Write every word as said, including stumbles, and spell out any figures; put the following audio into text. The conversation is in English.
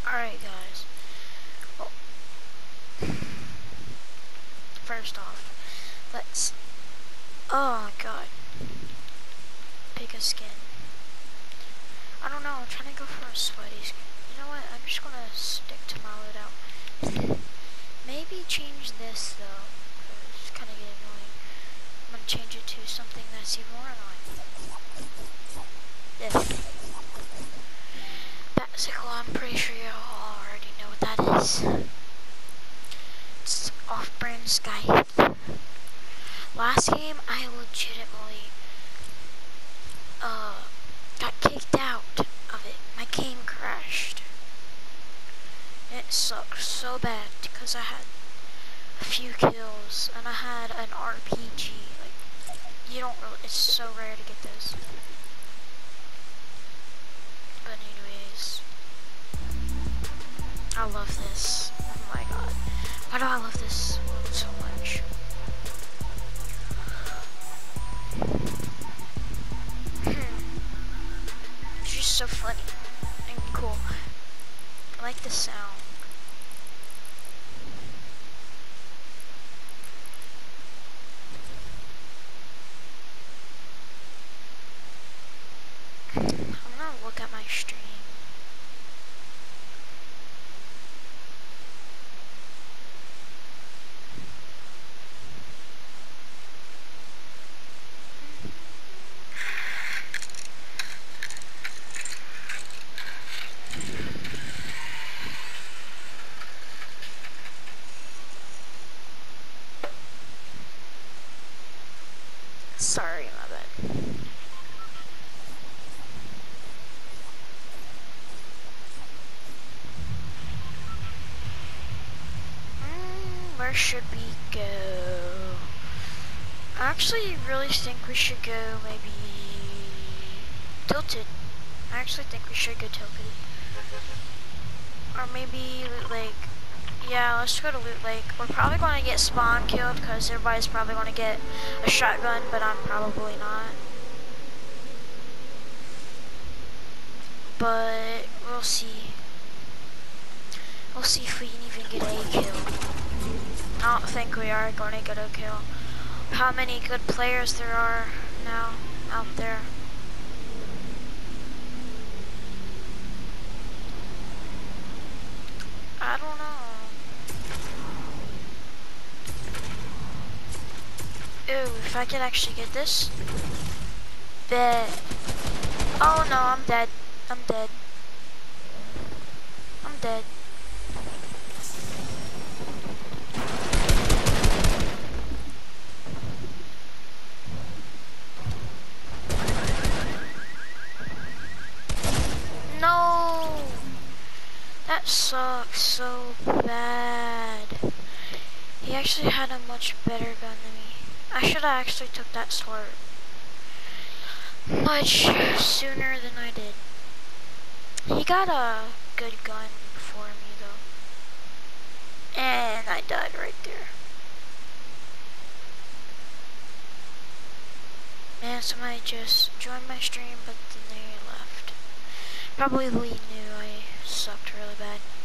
Alright guys, well, first off, let's, oh god, pick a skin. I don't know, I'm trying to go for a sweaty skin. You know what, I'm just gonna stick to my loadout. Maybe change this though, because it's kind of getting annoying. I'm gonna change it to something that's even more annoying. This. Bicycle, I'm pretty sure you all already know what that is. It's off-brand Sky. Last game, I legitimately uh, got kicked out of it. My game crashed. It sucked so bad because I had a few kills and I had an R P G. Like, you don't really, it's so rare to get those. But anyways, I love this. Oh my god. Why do I love this one so much? Hmm. It's just so funny and cool. I like the sound. I'm gonna look at my stream. Sorry, my bad. Mm, where should we go? I actually really think we should go maybe Tilted. I actually think we should go Tilted. Or maybe Loot Lake. Yeah, let's go to Loot Lake. We're probably going to get spawn killed because everybody's probably going to get a shotgun, but I'm probably not. But we'll see. We'll see if we can even get a kill. I don't think we are going to get a kill. How many good players there are now out there. I don't know. Ooh, if I could actually get this. Bet. Oh no, I'm dead. I'm dead. I'm dead. No! That sucks so bad. He actually had a much better gun than me. I should have actually took that sword much sooner than I did. He got a good gun before me though. And I died right there. Man, somebody just joined my stream, but then they left. Probably knew I sucked really bad.